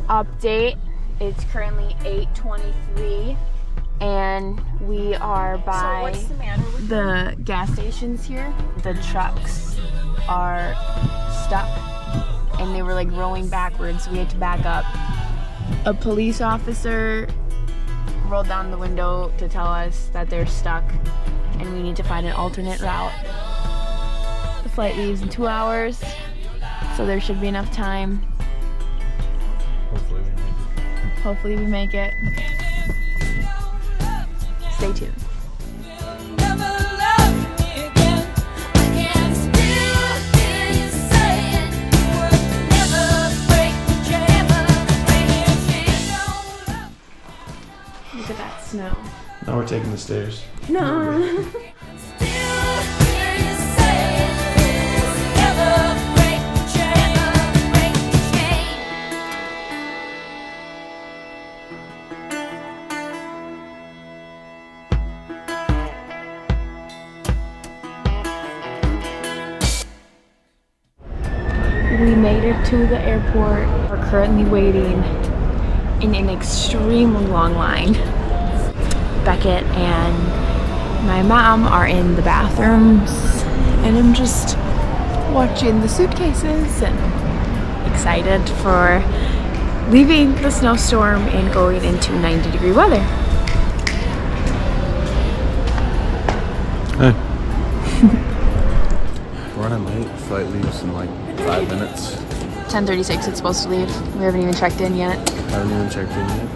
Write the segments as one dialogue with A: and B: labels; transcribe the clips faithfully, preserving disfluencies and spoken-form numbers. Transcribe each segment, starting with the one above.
A: update. It's currently eight twenty-three and we are by
B: so what's the, matter with
A: the gas stations here. The trucks are stuck and they were like rolling backwards, so we had to back up. A police officer rolled down the window to tell us that they're stuck and we need to find an alternate route. The flight leaves in two hours, so there should be enough time.
C: Hopefully we make it.
A: Hopefully we make it. Stay tuned. Look at that snow.
C: Now we're taking the stairs.
A: No. We made it to the airport. We're currently waiting in an extremely long line. Beckett and my mom are in the bathrooms and I'm just watching the suitcases and excited for leaving the snowstorm and going into ninety degree weather.
C: Hey. We're running late. Flight leaves in like five minutes.
A: ten thirty-six it's supposed to leave. We haven't even checked in yet.
C: Haven't even checked in yet.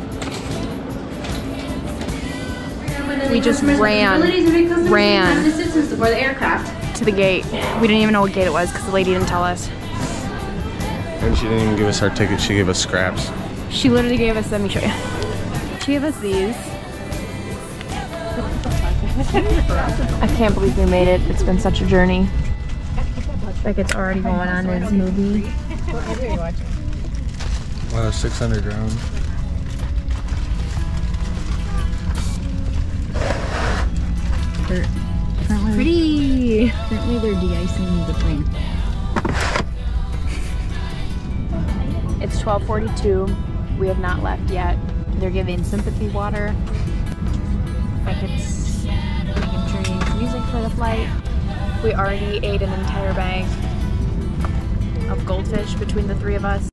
A: We just ran, ran
B: before the aircraft
A: to the gate. We didn't even know what gate it was because the lady didn't tell us.
C: And she didn't even give us our ticket, she gave us scraps.
A: She literally gave us, let me show you. She gave us these. I can't believe we made it. It's been such a journey. Like it's already going on in this movie.
C: Wow, six hundred rounds.
B: They're currently,
A: Pretty.
B: currently they're de-icing the plane.
A: It's twelve forty-two. We have not left yet. They're giving sympathy water. Like it's making strange music for the flight. We already ate an entire bag of goldfish between the three of us.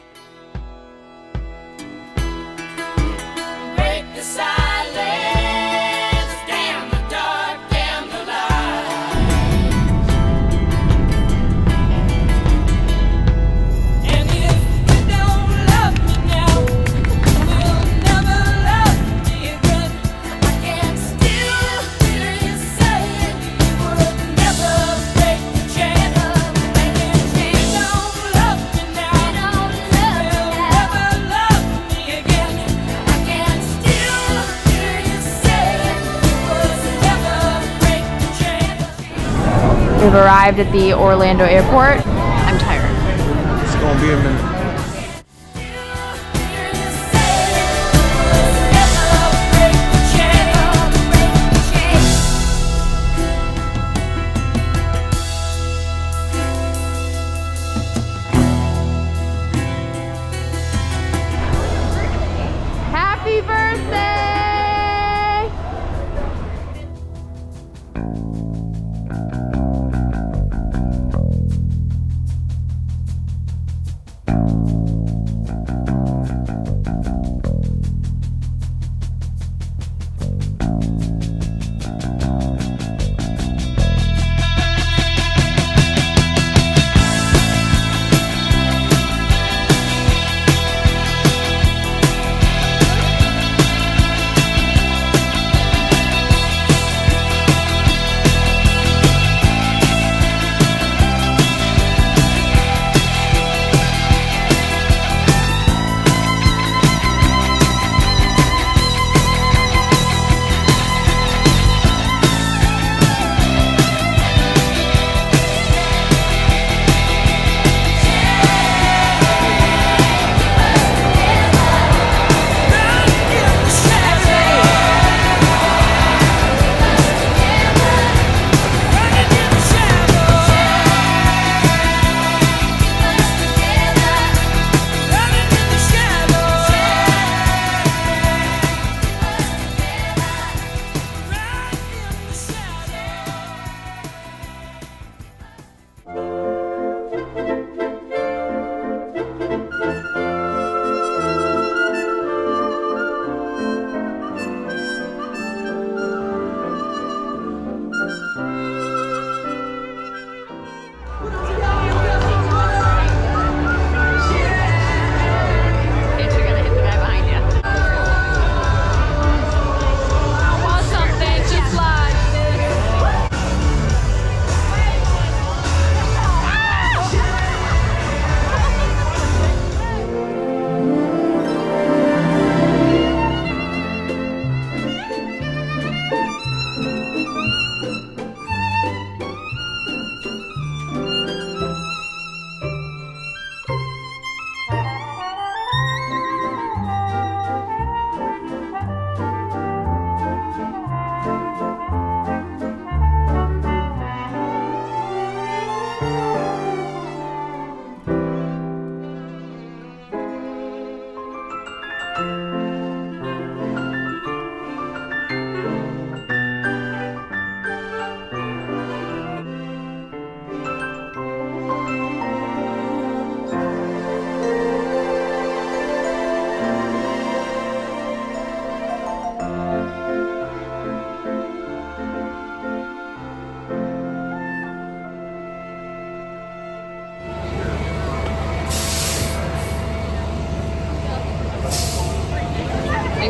A: We've arrived at the Orlando airport. I'm tired.
C: It's gonna be a minute.
A: Happy birthday!
C: Thank you.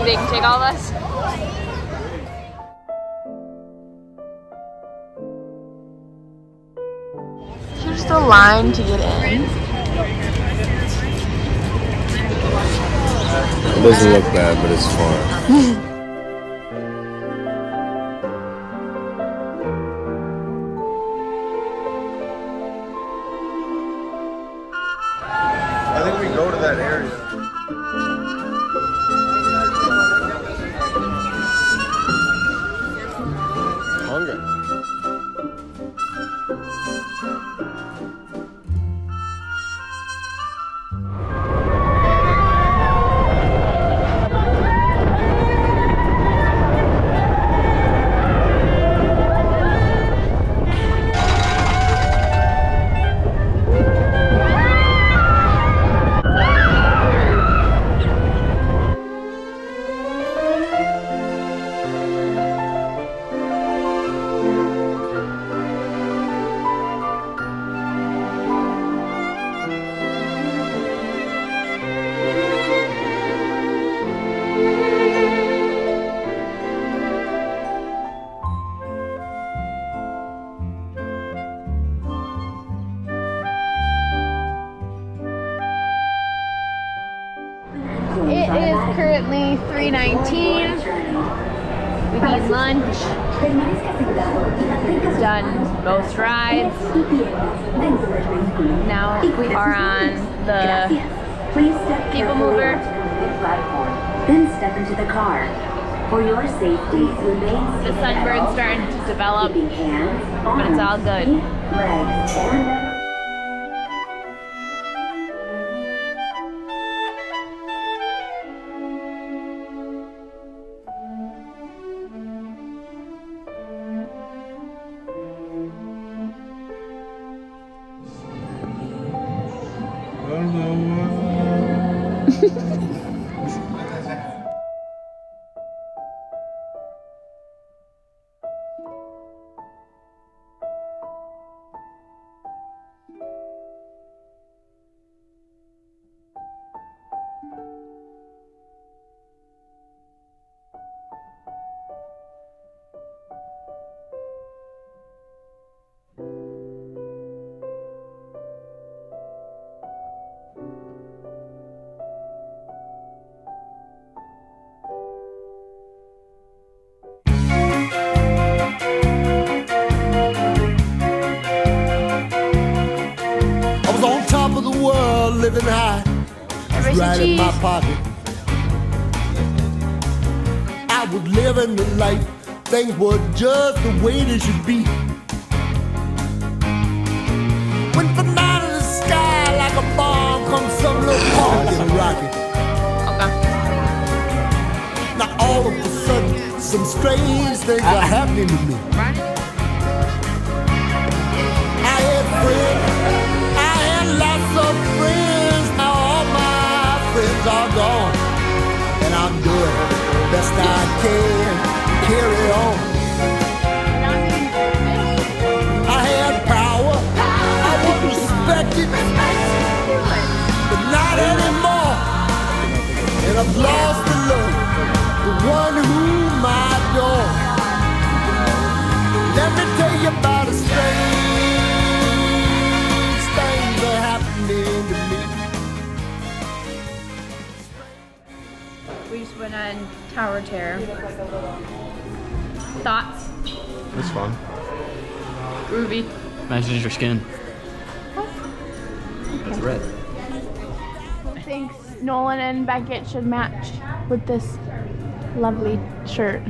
A: they can take all of us? Here's the line to get in.
C: It doesn't look bad, but it's far. I think we go to that area. Hungry.
A: It is currently three nineteen. We've eaten lunch. Done most rides. Now we are on the People Mover.
D: Then step into the car. For your safety, remain
A: The sunburn's starting to develop, but it's all good.
D: legs, and
E: living high, right in my pocket. I was living the life, things were just the way they should be. Went from out of the sky like a bomb comes some little punk in a rocket.
A: Okay.
E: Now all of a sudden, some strange things are happening to me. I had friends, I had lots of friends. Now all my friends are gone, and I'm doing the best I can to carry on. I had power, I was respected, but not anymore. And I've lost the love, the one whom I adore. Let me tell you about a strange thing that happening to me.
A: We just went on Tower Terror. Thoughts?
C: It's fun.
A: Ruby.
F: Matches your skin. That's red.
A: Thinks Nolan and Beckett should match with this lovely shirt.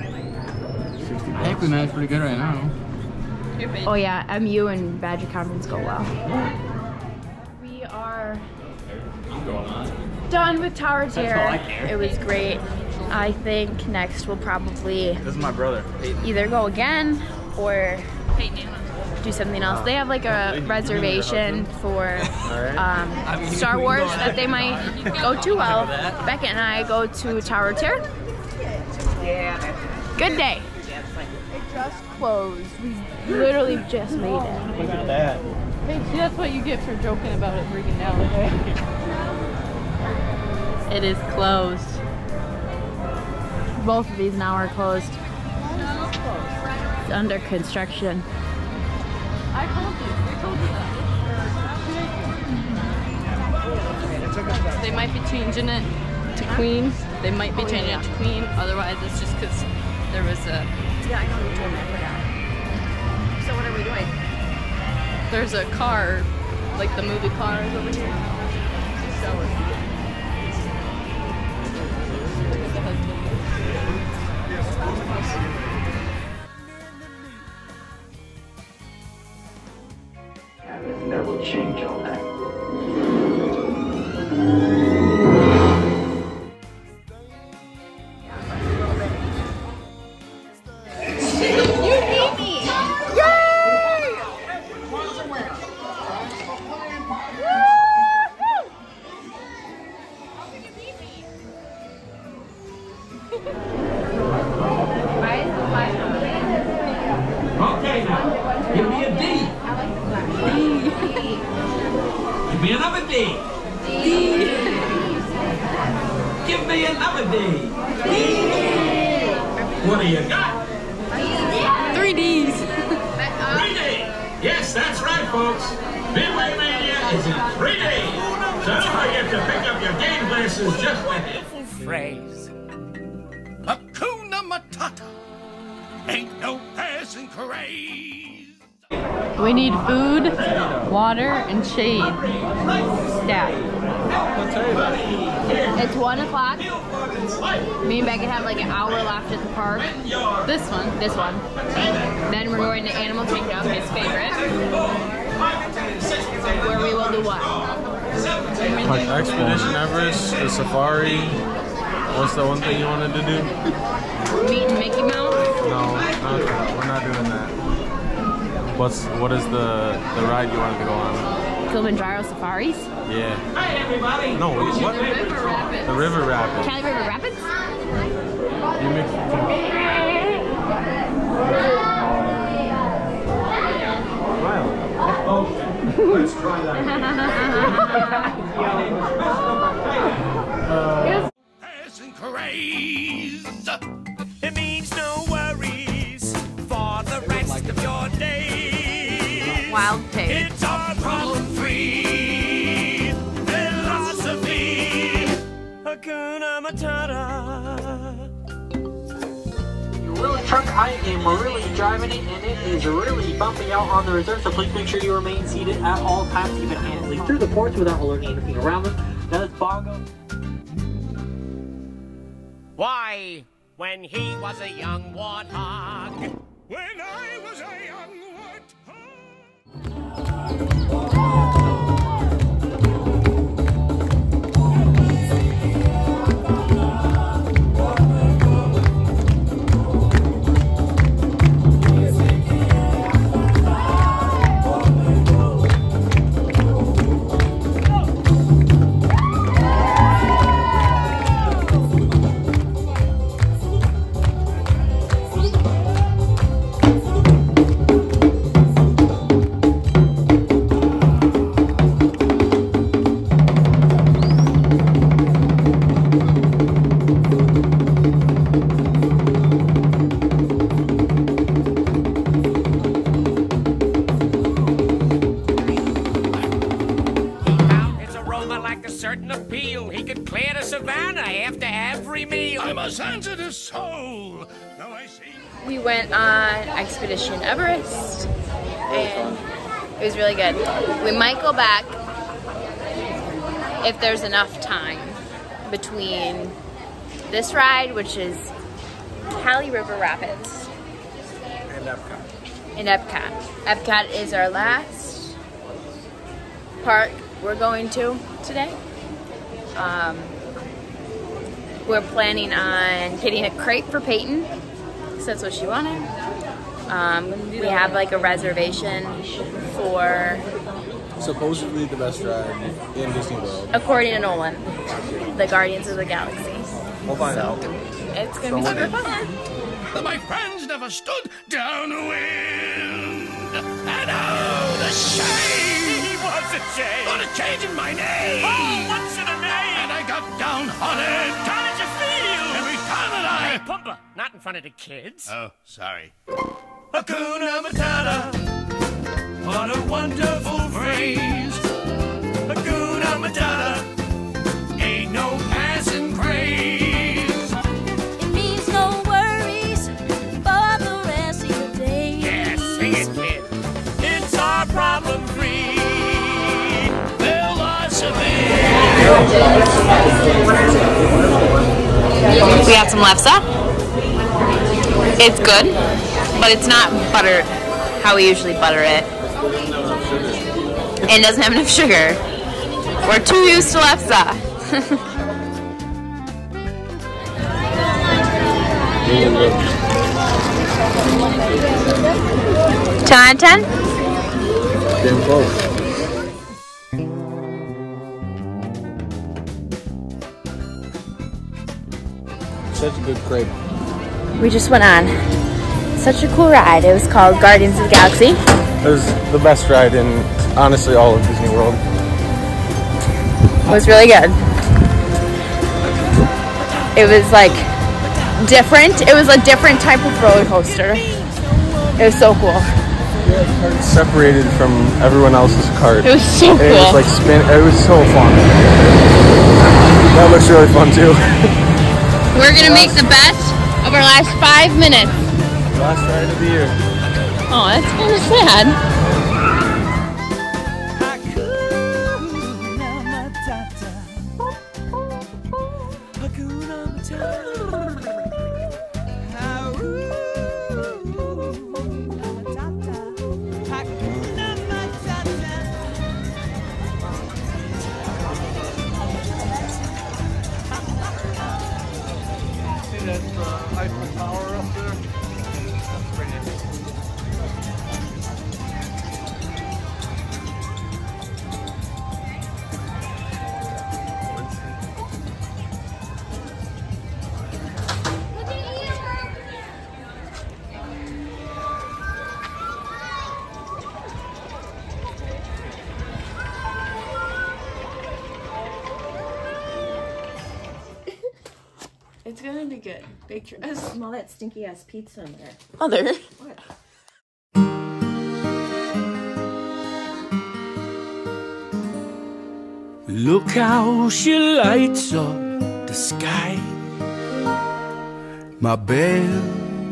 F: I think we match pretty good right now.
A: Oh yeah, M U and Badger Conference go well. We are done with Tower Terror. It was great. I think next we'll probably
F: This is my brother, Peyton.
A: either go again or do something else. They have like a reservation for um, Star Wars that they might go to while Beckett and I go to Tower Terror. Good day. It just closed. We literally just made it.
F: Look at that.
B: Hey, see, that's what you get for joking about it breaking down.
A: It is closed. Both of these now are closed. It's under construction.
B: I told you. I told you that. They might be changing it to Queen. They might be changing it to Queen. Otherwise, it's just because there was a.
A: Yeah, I know you told me. I forgot. So what are we doing?
B: There's a car, like the movie Cars over here.
G: That will change all that.
H: Okay, now, give me a D. D. Give me another D. D. Give me another D. D. What do you got?
B: Three D's.
H: three D. Yes, that's right, folks. Midway Mania is in three D. So don't forget to pick up your game glasses just with it.
E: Phrase. Hakuna Matata. Ain't no passing craze.
B: We need food, water, and shade. Stat.
A: It's one o'clock. Me and Beckett have like an hour left at the park.
B: This one.
A: This one. Then we're going to Animal Kingdom, his favorite. Where we will do what?
C: Like Expedition Everest, the safari. What's the one thing you wanted to do?
A: Meet Mickey Mouse?
C: No, not that. We're not doing that. What's what is the the ride you wanted to go on?
A: Kilimanjaro Safaris?
C: Yeah.
H: Hey, everybody.
C: No, what?
B: The River Rapids.
C: The River Rapids.
A: Cali River Rapids?
C: You mixed
H: Let's try that.
E: Passing craze.
I: It means no worries for the rest of your days.
A: Wild pig.
E: It's our problem-free philosophy.
I: Hakuna Matata.
J: You're really truck I am really driving it, and it is really bumping out on the reserve, so please make sure you remain seated at all times, keep it handling through the ports without alerting anything around them. Now it's Bongo.
I: Why, when he was a young warthog.
E: When I was a young
I: Appeal. He could clear the savannah after every meal.
E: I'm a sensitive soul. Now I see.
A: We went on Expedition Everest, and it was really good. We might go back if there's enough time between this ride, which is Cali River Rapids,
C: and Epcot.
A: And Epcot. Epcot is our last park we're going to today. Um, we're planning on getting a crepe for Peyton, because that's what she wanted. Um, we have like a reservation for,
C: Supposedly the best ride in Disney World.
A: according to Nolan, the Guardians of the Galaxy.
C: We'll find
A: So,
C: out.
A: it's gonna be super fun.
E: That my friends never stood downwind. And oh, the shame!
I: What's a shame?
E: For the change in my name!
I: Oh, what's in a name?
E: And I got downhearted.
I: How did you feel?
E: Every time that I
I: put Remember, not in front of the kids.
K: Oh, sorry.
I: Hakuna Matata, what a wonderful phrase. Hakuna Matata, ain't no passing craze.
L: It means no worries for the rest of the day.
I: Yeah, sing it, kid. It's our problem-free philosophy.
A: We got some lefse. It's good, but it's not buttered how we usually butter it. And it doesn't have enough sugar. We're too used to lefse. ten out of ten?
C: Damn close. Such a good crepe.
A: We just went on such a cool ride. It was called Guardians of the Galaxy.
C: It was the best ride in, honestly, all of Disney World.
A: It was really good. It was like different. It was a different type of roller coaster. It was so cool.
C: Separated from everyone else's cart.
A: It was so cool.
C: And it was like spin. It was so fun. That looks really fun too.
A: We're gonna make the best of our last five minutes.
C: Last ride of the year.
A: Oh, that's kind of sad.
M: It's gonna be good. Big tr- Smell that stinky ass pizza in there.
A: Mother.
M: What?
I: Look how she lights up the sky. My belle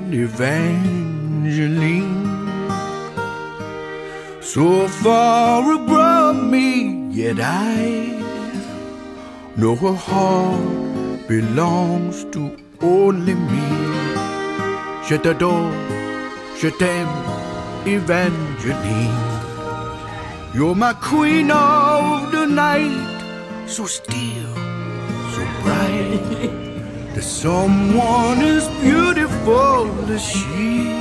I: Evangeline, so far above me, yet I know her heart belongs to only me. Je t'adore, je t'aime, Evangeline. You're my queen of the night, so still, so bright. There's someone as beautiful as she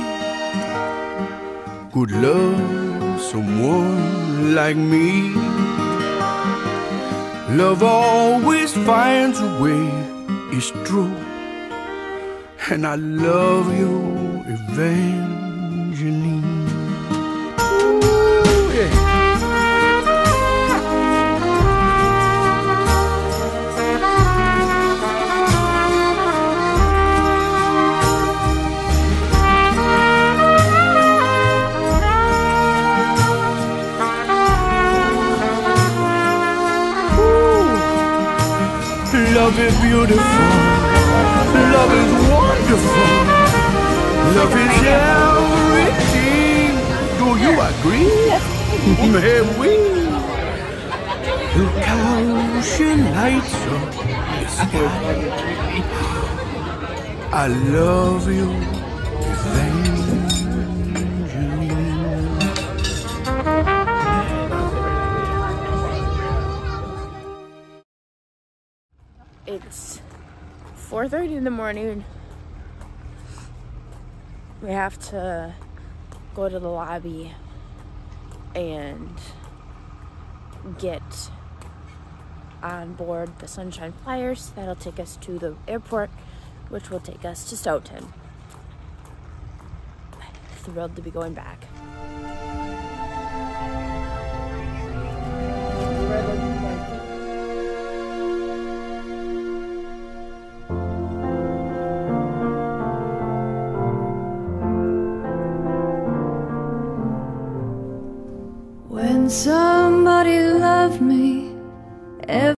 I: could love someone like me. Love always finds a way, it's true. And I love you, Evangeline. Ooh, yeah. Love is beautiful, love is wonderful, love is everything. Do you agree? May we? Look how she lights up the sky. I love you,
A: It's four thirty in the morning. We have to go to the lobby and get on board the Sunshine Flyers. That'll take us to the airport, which will take us to Stoughton. Thrilled to be going back.
K: When somebody loved me,